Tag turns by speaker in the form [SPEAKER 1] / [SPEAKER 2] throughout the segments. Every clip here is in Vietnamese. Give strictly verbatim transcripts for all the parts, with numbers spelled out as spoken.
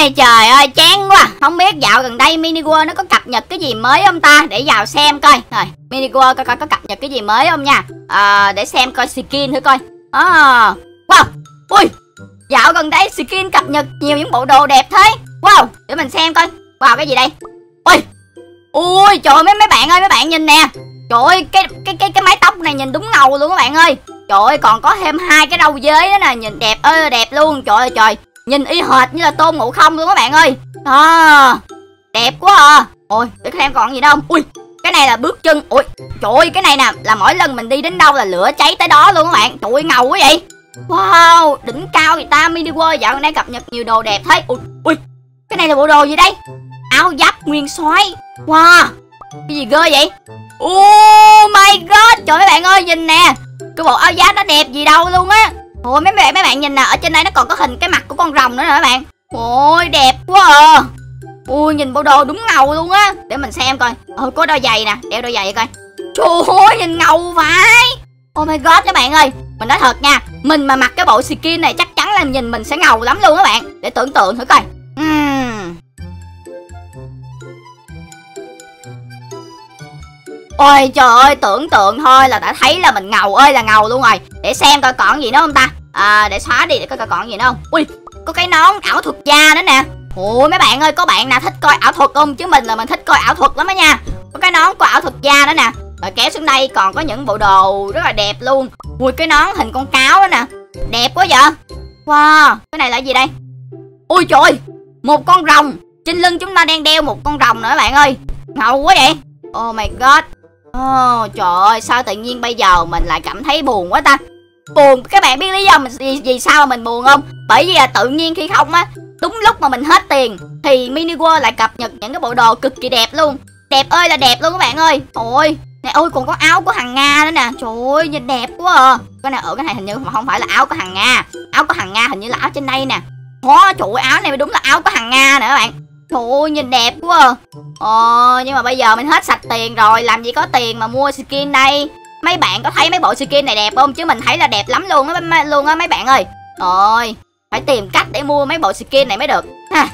[SPEAKER 1] Ai trời ơi chán quá. Không biết dạo gần đây Mini World nó có cập nhật cái gì mới không ta? Để vào xem coi. Rồi Mini World coi coi có cập nhật cái gì mới không nha. à, Để xem coi skin thử coi. à, Wow. Ui, dạo gần đây skin cập nhật nhiều những bộ đồ đẹp thế. Wow, để mình xem coi. Wow, cái gì đây? Ui, ui trời ơi mấy mấy bạn ơi, mấy bạn nhìn nè. Trời ơi cái cái cái cái mái tóc này nhìn đúng ngầu luôn các bạn ơi. Trời ơi còn có thêm hai cái râu dế đó nè, nhìn đẹp ơi đẹp luôn. Trời ơi trời, nhìn y hệt như là Tôn Ngộ Không luôn các bạn ơi. À, đẹp quá à. Ôi để xem còn gì đâu không. Ui, cái này là bước chân. Ui trời ơi, cái này nè là mỗi lần mình đi đến đâu là lửa cháy tới đó luôn các bạn. Trời ơi ngầu quá vậy. Wow, đỉnh cao người ta. Mini World dạo này cập nhật nhiều đồ đẹp thế. Ui, ui, cái này là bộ đồ gì đây? Áo giáp nguyên soái. Wow, cái gì ghê vậy? Oh my god, trời mấy bạn ơi nhìn nè. Cái bộ áo giáp nó đẹp gì đâu luôn á. Ôi mấy bạn mấy bạn nhìn nè, ở trên đây nó còn có hình cái mặt của con rồng nữa nè các bạn. Ôi đẹp quá à. Ui nhìn bộ đồ đúng ngầu luôn á. Để mình xem coi. Ôi có đôi giày nè, đeo đôi giày coi. Trời ơi nhìn ngầu vãi. Oh my god các bạn ơi, mình nói thật nha, mình mà mặc cái bộ skin này chắc chắn là nhìn mình sẽ ngầu lắm luôn các bạn. Để tưởng tượng thử coi. uhm. Ôi trời ơi, tưởng tượng thôi là đã thấy là mình ngầu ơi là ngầu luôn rồi. Để xem coi còn gì nữa không ta. À, để xóa đi để coi coi còn gì nữa không. Ui, có cái nón ảo thuật da nữa nè. Ủa mấy bạn ơi, có bạn nào thích coi ảo thuật không? Chứ mình là mình thích coi ảo thuật lắm đó nha. Có cái nón của ảo thuật da nữa nè. Rồi kéo xuống đây còn có những bộ đồ rất là đẹp luôn. Ui, cái nón hình con cáo đó nè, đẹp quá vậy. Wow, cái này là gì đây? Ui trời ơi, một con rồng. Trên lưng chúng ta đang đeo một con rồng nữa các bạn ơi. Ngầu quá vậy. Oh my god. Oh, trời ơi, sao tự nhiên bây giờ mình lại cảm thấy buồn quá ta. Buồn, các bạn biết lý do mình vì, vì sao mà mình buồn không? Bởi vì là tự nhiên khi không á, đúng lúc mà mình hết tiền thì Mini World lại cập nhật những cái bộ đồ cực kỳ đẹp luôn. Đẹp ơi là đẹp luôn các bạn ơi. Ôi, này ôi còn có áo của thằng Nga nữa nè. Trời ơi, nhìn đẹp quá à. Cái này ở cái này hình như mà không phải là áo của thằng Nga. Áo của thằng Nga hình như là áo trên đây nè. Ồ, trời ơi, áo này đúng là áo của thằng Nga nè các bạn. Trời ơi, nhìn đẹp quá à. Ờ, nhưng mà bây giờ mình hết sạch tiền rồi, làm gì có tiền mà mua skin đây. Mấy bạn có thấy mấy bộ skin này đẹp không? Chứ mình thấy là đẹp lắm luôn á luôn á mấy bạn ơi. Rồi, phải tìm cách để mua mấy bộ skin này mới được ha.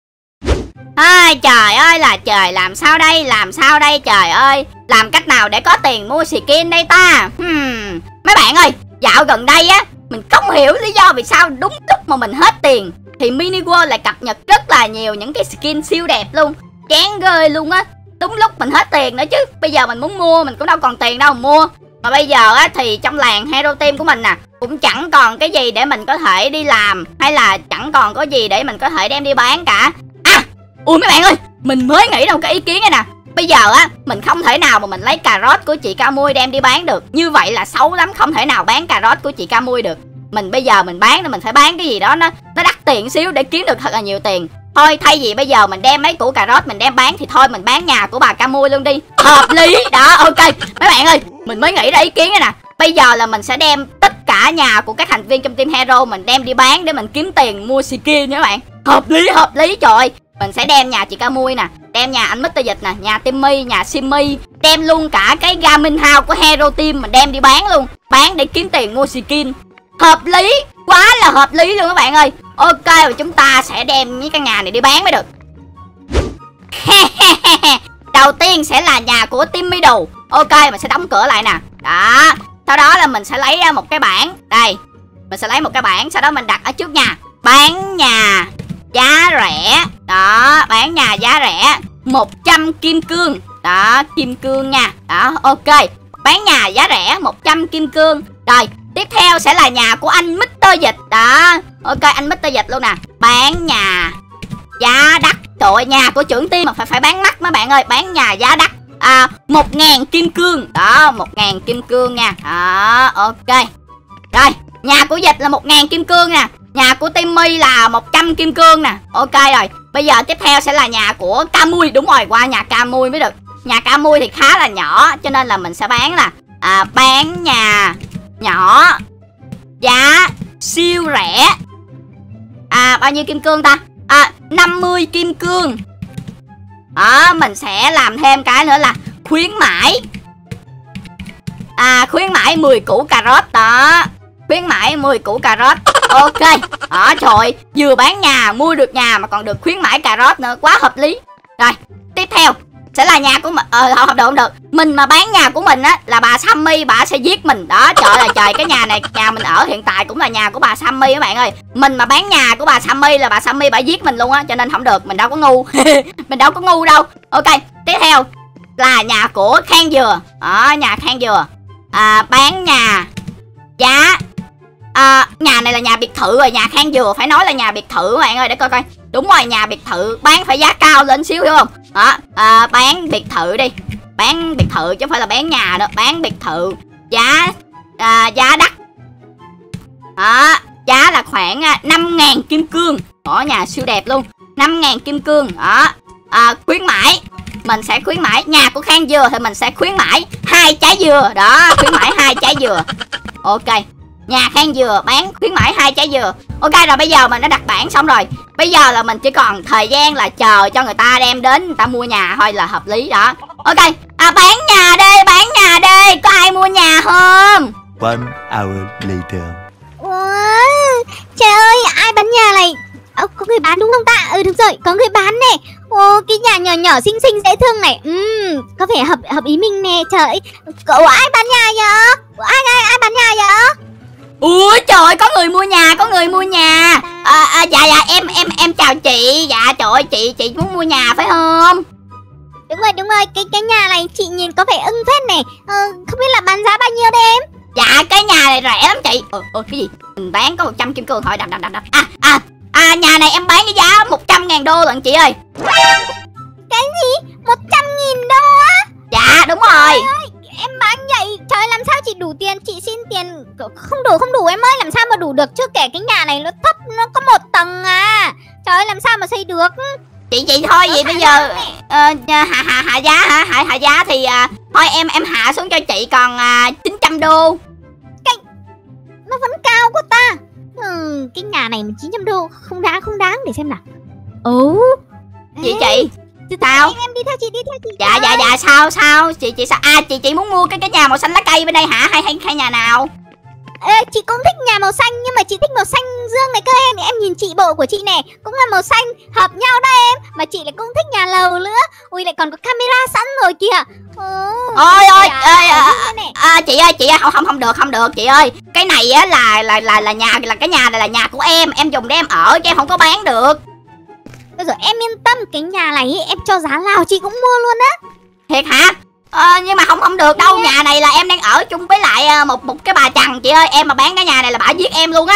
[SPEAKER 1] Ai trời ơi là trời, làm sao đây? Làm sao đây trời ơi? Làm cách nào để có tiền mua skin đây ta? Hmm. Mấy bạn ơi, dạo gần đây á, mình không hiểu lý do vì sao đúng lúc mà mình hết tiền thì Mini World lại cập nhật rất là nhiều những cái skin siêu đẹp luôn. Chán ghê luôn á. Đúng lúc mình hết tiền nữa chứ. Bây giờ mình muốn mua mình cũng đâu còn tiền đâu mà mua. Mà bây giờ á thì trong làng Hero Team của mình nè cũng chẳng còn cái gì để mình có thể đi làm, hay là chẳng còn có gì để mình có thể đem đi bán cả. À, ui mấy bạn ơi, mình mới nghĩ ra một cái ý kiến này nè. Bây giờ á, mình không thể nào mà mình lấy cà rốt của chị Ca Mui đem đi bán được. Như vậy là xấu lắm, không thể nào bán cà rốt của chị Ca Mui được. Mình bây giờ mình bán thì mình phải bán cái gì đó nó nó đắt tiền xíu để kiếm được thật là nhiều tiền. Thôi thay vì bây giờ mình đem mấy củ cà rốt mình đem bán thì thôi mình bán nhà của bà Ca Mui luôn đi. Hợp lý đó, ok. Mấy bạn ơi, mình mới nghĩ ra ý kiến này nè. Bây giờ là mình sẽ đem tất cả nhà của các thành viên trong team Hero mình đem đi bán để mình kiếm tiền mua skin nha các bạn. Hợp lý, hợp lý trời ơi. Mình sẽ đem nhà chị Ca Mui nè, đem nhà anh mít tơ Dịch nè, nhà Timmy, nhà Simmy, đem luôn cả cái Gaming House của Hero Team mình đem đi bán luôn. Bán để kiếm tiền mua skin. Hợp lý, quá là hợp lý luôn các bạn ơi. Ok, và chúng ta sẽ đem những căn nhà này đi bán mới được. Đầu tiên sẽ là nhà của Timmy Đồ. Ok, mình sẽ đóng cửa lại nè. Đó, sau đó là mình sẽ lấy ra một cái bảng. Đây, mình sẽ lấy một cái bảng, sau đó mình đặt ở trước nhà. Bán nhà giá rẻ. Đó, bán nhà giá rẻ một trăm kim cương. Đó, kim cương nha. Đó, ok. Bán nhà giá rẻ một trăm kim cương. Rồi, tiếp theo sẽ là nhà của anh mít tơ Dịch. Đó, ok, anh mít tơ Dịch luôn nè. Bán nhà giá đắt. Trời ơi, nhà của trưởng team mà phải phải bán mắc mấy bạn ơi. Bán nhà giá đắt. À, một ngàn kim cương. Đó, một ngàn kim cương nha. Đó, ok. Rồi, nhà của Dịch là một ngàn kim cương nè. Nhà của Timmy là một trăm kim cương nè. Ok rồi, bây giờ tiếp theo sẽ là nhà của Ca Mui. Đúng rồi, qua nhà Ca Mui mới được. Nhà Ca Mui thì khá là nhỏ, cho nên là mình sẽ bán là à, bán nhà nhỏ giá siêu rẻ. À, bao nhiêu kim cương ta? À, năm mươi kim cương. Đó, mình sẽ làm thêm cái nữa là khuyến mãi. À, khuyến mãi mười củ cà rốt. Đó, khuyến mãi mười củ cà rốt. Ok. Đó trời, vừa bán nhà mua được nhà mà còn được khuyến mãi cà rốt nữa, quá hợp lý. Rồi tiếp theo sẽ là nhà của mình. Ờ không được không được, mình mà bán nhà của mình á là bà Sammy bà sẽ giết mình đó. Trời ơi trời, cái nhà này, nhà mình ở hiện tại cũng là nhà của bà Sammy các bạn ơi. Mình mà bán nhà của bà Sammy là bà Sammy bà giết mình luôn á, cho nên không được, mình đâu có ngu. Mình đâu có ngu đâu. Ok, tiếp theo là nhà của Khang Dừa. Đó, nhà Khang Dừa. À, bán nhà giá à, nhà này là nhà biệt thự rồi, nhà Khang Dừa phải nói là nhà biệt thự các bạn ơi, để coi coi. Đúng rồi, nhà biệt thự, bán phải giá cao lên xíu hiểu không? Đó, à, bán biệt thự đi. Bán biệt thự chứ không phải là bán nhà nữa, bán biệt thự. Giá à, giá đắt. Đó, giá là khoảng năm ngàn kim cương. Đó, nhà siêu đẹp luôn. năm ngàn kim cương. Đó, à, khuyến mãi. Mình sẽ khuyến mãi, nhà của Khang Dừa thì mình sẽ khuyến mãi hai trái dừa. Đó, khuyến mãi hai trái dừa. Ok, nhà Khang Dừa bán khuyến mãi hai trái dừa. Ok rồi, bây giờ mình đã đặt bảng xong rồi. Bây giờ là mình chỉ còn thời gian là chờ cho người ta đem đến, người ta mua nhà thôi là hợp lý đó. Ok, à, bán nhà đi, bán nhà đi. Có ai mua nhà không?
[SPEAKER 2] One hour later.
[SPEAKER 3] Wow, trời ơi, ai bán nhà này? Ồ, có người bán đúng không ta? Ừ đúng rồi, có người bán nè. Ồ, cái nhà nhỏ nhỏ xinh xinh dễ thương này. Ừm, có vẻ hợp hợp ý mình nè. Trời ơi, cậu ai bán nhà vậy? Ai ai ai bán nhà vậy?
[SPEAKER 1] Ui trời, có người mua nhà, có người mua nhà. À, à, dạ dạ em em em chào chị. Dạ trời ơi, chị chị muốn mua nhà phải không?
[SPEAKER 3] Đúng rồi đúng rồi, cái cái nhà này chị nhìn có vẻ ưng phết nè. Ờ, không biết là bán giá bao nhiêu đây em?
[SPEAKER 1] Dạ cái nhà này rẻ lắm chị. Ờ, ờ cái gì? Mình bán có một trăm kim cương thôi, đập đập đập đập. À à à nhà này em bán với giá một trăm ngàn đô lận chị ơi.
[SPEAKER 3] Cái gì? một trăm nghìn đô á?
[SPEAKER 1] Dạ đúng rồi.
[SPEAKER 3] Trời ơi, em bán vậy, trời làm sao chị đủ tiền? Chị xin tiền không đủ không đủ em ơi, làm sao mà đủ được, chưa kể cái nhà này nó thấp, nó có một tầng à. Trời ơi làm sao mà xây được?
[SPEAKER 1] Chị chị thôi vậy bây giờ uh, hạ hạ hạ giá hả? Hạ hạ giá thì uh, thôi em em hạ xuống cho chị còn uh, chín trăm đô.
[SPEAKER 3] Cái nó vẫn cao quá ta. Ừ, cái nhà này chín trăm đô không đáng không đáng, để xem nào. Ồ,
[SPEAKER 1] chị chị sao?
[SPEAKER 3] Em, em đi theo chị, đi theo chị.
[SPEAKER 1] Dạ dạ dạ sao sao? Chị chị sao? À chị chị muốn mua cái cái nhà màu xanh lá cây bên đây hả? Hay hay hay nhà nào?
[SPEAKER 3] Ê, chị cũng thích nhà màu xanh nhưng mà chị thích màu xanh dương này cơ em. Em nhìn chị, bộ của chị nè cũng là màu xanh, hợp nhau đó em. Mà chị lại cũng thích nhà lầu nữa. Ui lại còn có camera sẵn rồi kìa.
[SPEAKER 1] Ôi ôi ơi à, à, chị ơi chị ơi không không không được không được chị ơi. Cái này á là là là là nhà là cái nhà này là nhà của em, em dùng để em ở chứ em không có bán được.
[SPEAKER 3] Bây giờ em yên tâm, cái nhà này em cho giá nào chị cũng mua luôn á.
[SPEAKER 1] Thiệt hả? Ờ, nhưng mà không không được đâu, nhà này là em đang ở chung với lại một một cái bà chằn chị ơi, em mà bán cái nhà này là bả giết em luôn á.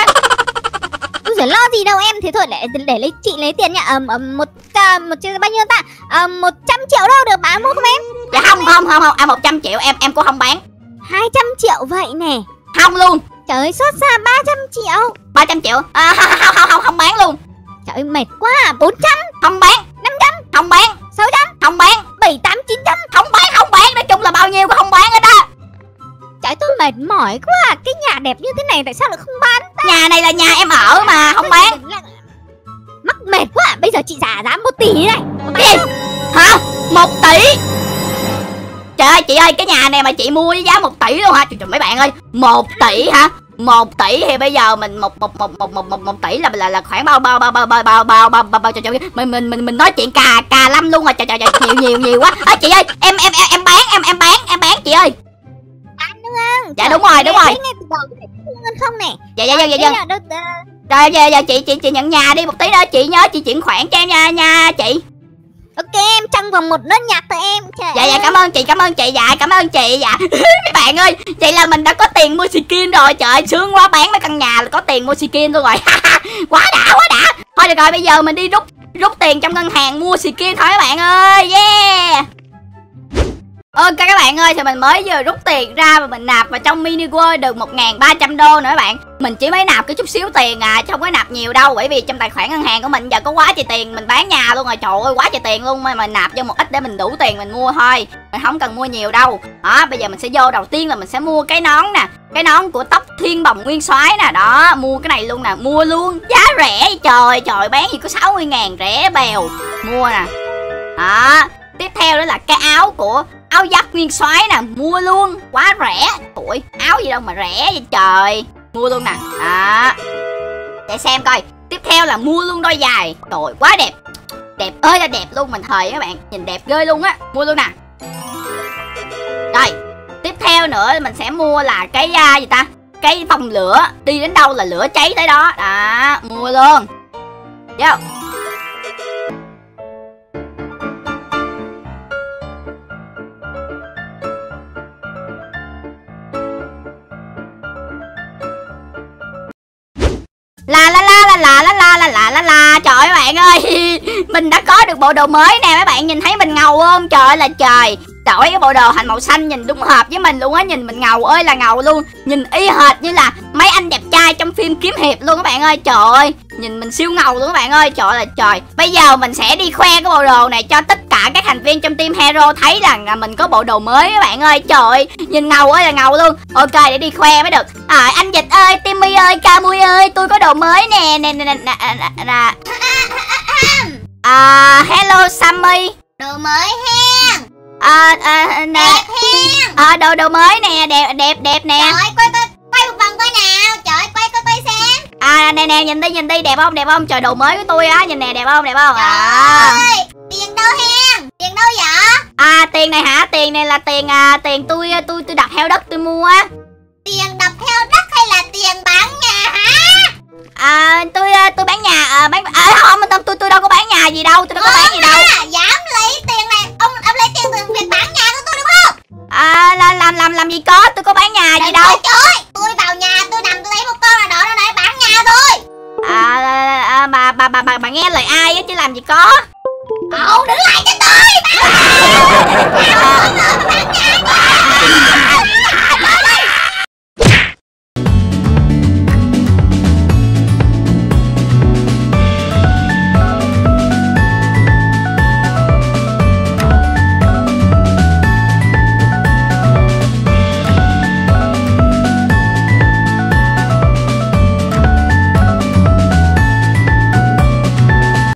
[SPEAKER 3] Ui giời, lo gì đâu em, thế thôi để để lấy chị lấy tiền nha. Ờ, um, một một bao nhiêu ta? Ờ, một trăm triệu đâu được bán mua không em?
[SPEAKER 1] Dạ không không không không, à một trăm triệu em em cũng không bán.
[SPEAKER 3] Hai trăm triệu vậy nè.
[SPEAKER 1] Không luôn.
[SPEAKER 3] Trời ơi xót xa, ba trăm triệu.
[SPEAKER 1] Ba trăm triệu à, không, không không không không bán luôn.
[SPEAKER 3] Trời ơi mệt quá. Bốn trăm
[SPEAKER 1] không bán.
[SPEAKER 3] Năm trăm
[SPEAKER 1] không bán.
[SPEAKER 3] Sáu trăm
[SPEAKER 1] không bán.
[SPEAKER 3] Bảy tám chín trăm
[SPEAKER 1] không bán không bán, nói chung là bao nhiêu cũng không bán hết á.
[SPEAKER 3] Trời tôi mệt mỏi quá. Cái nhà đẹp như thế này tại sao lại không bán ta?
[SPEAKER 1] Nhà này là nhà em ở mà không bán.
[SPEAKER 3] Mắc mệt quá. Bây giờ chị trả giá một tỷ này.
[SPEAKER 1] Cái gì? Hả? Một tỷ? Trời ơi chị ơi, cái nhà này mà chị mua với giá một tỷ luôn hả? Trời, trời mấy bạn ơi, một tỷ hả? Một tỷ thì bây giờ mình một một một một một một, một tỷ là là là khoảng bao bao bao bao bao bao bao bao bao bao trời trời mình mình mình mình nói chuyện cà cà lâm luôn rồi. Trời trời trời, nhiều nhiều nhiều quá. À, chị ơi, em em em em bán em em bán em bán chị ơi.
[SPEAKER 3] Bán đúng không?
[SPEAKER 1] Dạ đúng rồi, đúng rồi.
[SPEAKER 3] Không nè.
[SPEAKER 1] Dạ dạ dạ dạ. Rồi giờ giờ chị chị chị nhận nhà đi, một tí nữa chị nhớ chị chuyển khoản cho em nha nha chị.
[SPEAKER 3] Ok em, trong vòng một nốt nhạc thôi em. Trời
[SPEAKER 1] dạ dạ cảm ơn chị, cảm ơn chị, dạ cảm ơn chị. Dạ mấy bạn ơi, vậy là mình đã có tiền mua skin rồi. Trời ơi sướng quá, bán mấy căn nhà là có tiền mua skin luôn rồi. Quá đã quá đã. Thôi được rồi, bây giờ mình đi rút rút tiền trong ngân hàng mua skin thôi các bạn ơi. Yeah. Ok các bạn ơi, thì mình mới vừa rút tiền ra và mình nạp vào trong mini world được một nghìn ba trăm đô nữa các bạn. Mình chỉ mới nạp cái chút xíu tiền à, chứ không có nạp nhiều đâu. Bởi vì trong tài khoản ngân hàng của mình giờ có quá trời tiền, mình bán nhà luôn rồi. Trời ơi quá trời tiền luôn, mà mình nạp vô một ít để mình đủ tiền mình mua thôi. Mình không cần mua nhiều đâu. Đó, bây giờ mình sẽ vô, đầu tiên là mình sẽ mua cái nón nè. Cái nón của tóc Thiên Bồng Nguyên Soái nè. Đó, mua cái này luôn nè, mua luôn. Giá rẻ, trời trời, bán gì có sáu mươi ngàn, rẻ bèo. Mua nè. Đó, tiếp theo đó là cái áo của áo giáp Nguyên Soái nè, mua luôn, quá rẻ. Ủi, áo gì đâu mà rẻ vậy trời. Mua luôn nè. Đó. Để xem coi. Tiếp theo là mua luôn đôi giày. Trời quá đẹp. Đẹp ơi là đẹp luôn, mình thề các bạn, nhìn đẹp ghê luôn á. Mua luôn nè. Rồi, tiếp theo nữa mình sẽ mua là cái uh, gì ta? Cái phòng lửa, đi đến đâu là lửa cháy tới đó. Đó, mua luôn. Vô. La la la la la la la la la la la. Trời ơi bạn ơi, mình đã có được bộ đồ mới nè. Mấy bạn nhìn thấy mình ngầu không? Trời ơi là trời. Trời ơi, cái bộ đồ hành màu xanh nhìn đúng hợp với mình luôn á. Nhìn mình ngầu ơi là ngầu luôn. Nhìn y hệt như là mấy anh đẹp trai trong phim kiếm hiệp luôn các bạn ơi. Trời ơi, nhìn mình siêu ngầu luôn các bạn ơi. Trời ơi là trời. Bây giờ mình sẽ đi khoe cái bộ đồ này cho tất cả các thành viên trong team Hero thấy là mình có bộ đồ mới các bạn ơi. Trời ơi, nhìn ngầu ơi là ngầu luôn. Ok, để đi khoe mới được. À, anh Dịch ơi, Timmy ơi, Camui ơi, tôi có đồ mới nè. Nè nè nè nè nè. À, hello Sammy.
[SPEAKER 3] Đồ mới hen.
[SPEAKER 1] À, à, nè.
[SPEAKER 3] Đẹp hen.
[SPEAKER 1] À, đồ đồ mới nè, đẹp đẹp đẹp nè.
[SPEAKER 3] Trời ơi, quay coi, quay một vòng coi nào. Trời ơi, quay coi coi xem.
[SPEAKER 1] À, nè nè, nhìn đi nhìn đi, đẹp không đẹp không? Trời, đồ mới của tôi á, nhìn nè, đẹp không đẹp không?
[SPEAKER 3] Trời
[SPEAKER 1] À.
[SPEAKER 3] ơi, tiền đâu hen? Tiền đâu vậy?
[SPEAKER 1] À, tiền này hả? Tiền này là tiền à, tiền tôi tôi tôi đặt heo đất tôi mua á.
[SPEAKER 3] Tiền đập heo đất hay là tiền bán nhà hả?
[SPEAKER 1] À, tôi tôi bán nhà à, bán à, không, tôi tôi tôi đâu có bán nhà gì đâu, tôi đâu có bán gì đâu.
[SPEAKER 3] À, dám lấy tiền này, ông ông lấy tiền từ việc bán nhà của tôi đúng không?
[SPEAKER 1] À, làm làm làm làm gì có, tôi có bán nhà gì đâu.
[SPEAKER 3] Trời, tôi vào nhà tôi nằm tôi lấy một con là đỏ nó để bán nhà tôi.
[SPEAKER 1] À, à bà, bà bà bà bà nghe lời ai á chứ làm gì có.
[SPEAKER 3] Ông đứng lại cho tôi. Bán nhà. Bán nhà.